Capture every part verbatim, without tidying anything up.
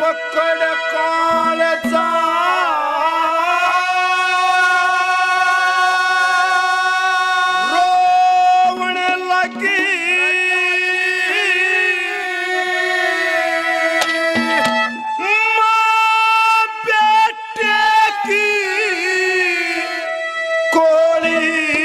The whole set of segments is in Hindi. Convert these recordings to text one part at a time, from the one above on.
पकड़ कालजा रोवण लगी मां बेटे की कोली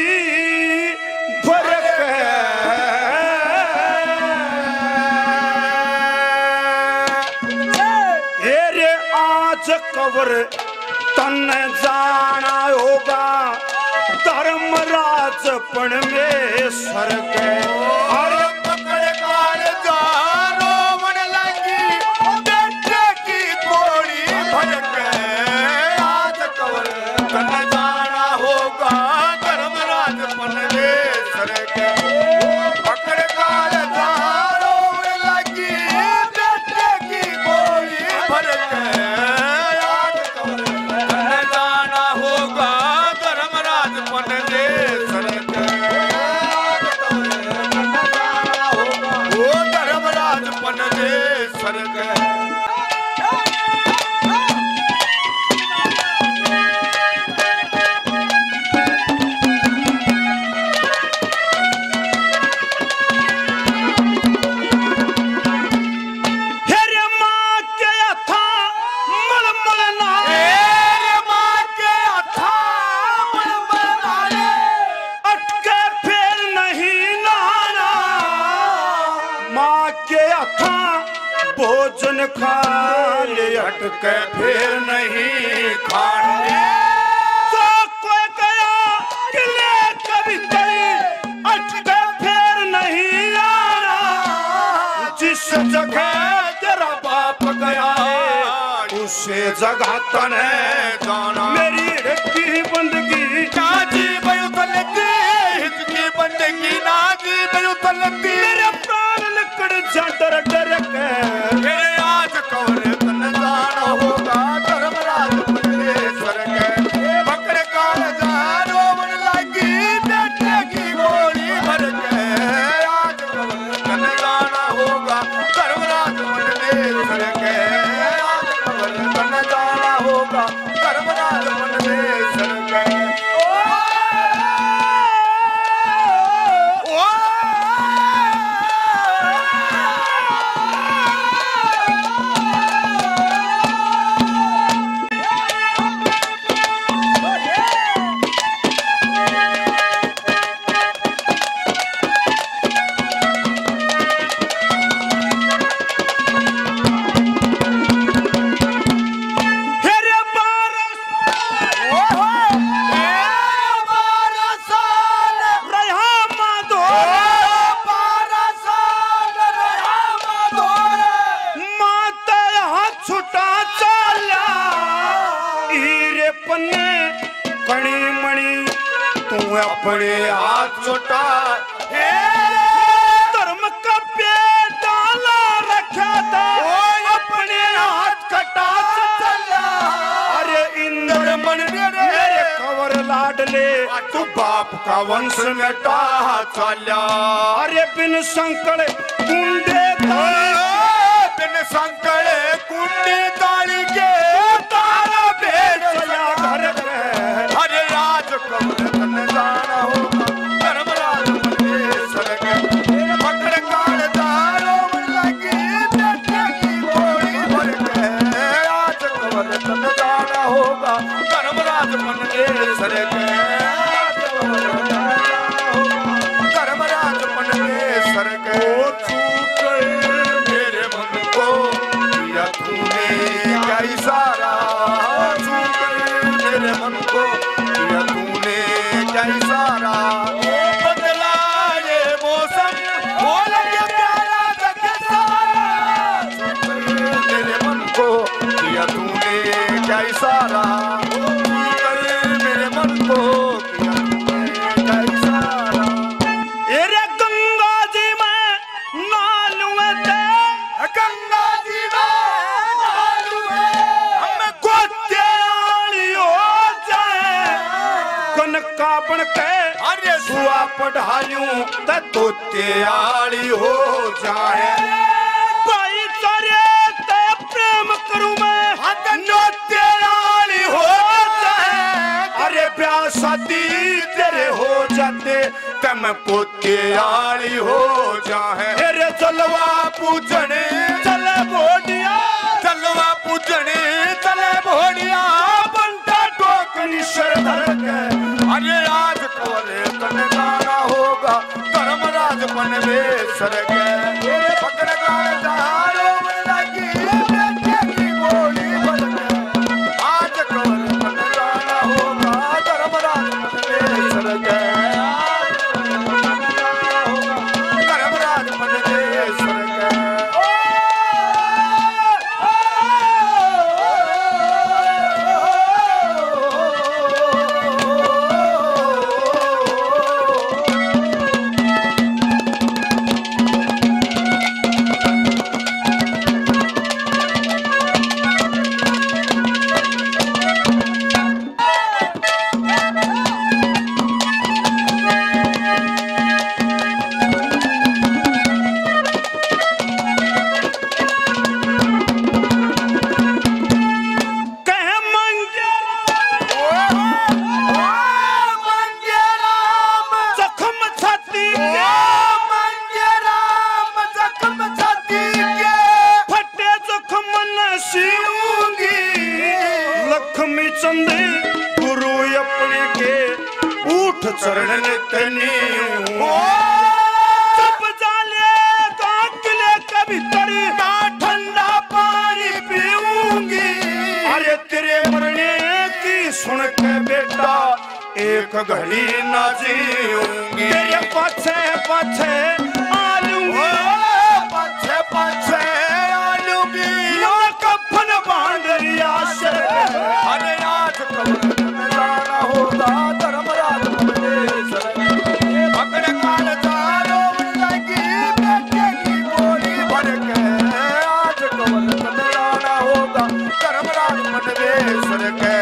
कवर तन जाना होगा धर्मराज पण में सर के अरे पकड़ कालजा रोवण लगी बेटे की कोड़ी भर के आज कवर तन जाना होगा धर्मराज पण में सर के पकड़ कालजा रोवण लगी बेटे की कोड़ी भर के भोजन खा ले अटके फिर नहीं खाने तो कोई गया कि ले कभी गई अटके फिर नहीं आना जिस जगह तेरा बाप गया है उसे जगह तने जाना मेरी रखी बंदगी नाजी बयु तलती हिचकी बंदगी नाजी बयु तलती मेरे प्राण निकड़ जा डर डर के अपने हाथ छोटा धर्म का पेटाला रखा था अपने हाथ कटा चला अरे इंद्र मन मेरे कंवर लाडले तू बाप का वंश मिटा चला अरे बिन संकल कुंडे बिन संकल कुंडे ताली के तारा बेच चला घर अरे राज कंवर जाना होगा धर्मराज परमेश्वर के पकड़ कालजा रोवण लगी बेटे की कोड़ी भर के आज कंवर तन जाना होगा धर्मराज परमेश्वर के धर्मराज परमेश्वर के छूट मेरे मन को किया तूने क्या इशारा छूट मेरे मन को किया तूने सारा बदला ये मौसम वो लगे प्यारा जग सारा मेरे मन को किया तूने क्या इशारा मेरे मन को किया तूने क्या इशारा अरे गंगा जी में नालू थे गंगा जी में नालू हमें गोत्याली हो जाए कनका बन के सुआ पढ़ायूं तो त्याली हो जाए भाई चरे ते प्रेम में पोते आली हो जाए। तेरे चलवा पूजने चले भोडिया, चलवा पूजने चले भोडिया, बंटा टोकनी शरधर के। अरे आज कवले कन गाना होगा धर्मराज बनवेश्वर के। पकड़ गाय जहारो में लगी बेटे की गोली बन के। आज कवले कन गाना होगा धर्मराज बनवेश्वर के। धर्मराज बनवेश्वर के। गुरु अपने के उठ चरण तनी सब जाले काकले कभी तड़ी ना ठंडा पानी पीऊंगी। अरे तेरे मरने की सुन के बेटा एक घड़ी ना जीऊंगी। तेरे पछे पछे आलूंगी, पछे पछे आलूंगी, कफन बांधरिया से। अरे आज कब्र में जाना होगा धर्मराज बनवेश्वर के। पकड़ काल चारों लगी बेटे की गोली भर के। आज कब्र में जाना होगा धर्मराज बनवेश्वर के।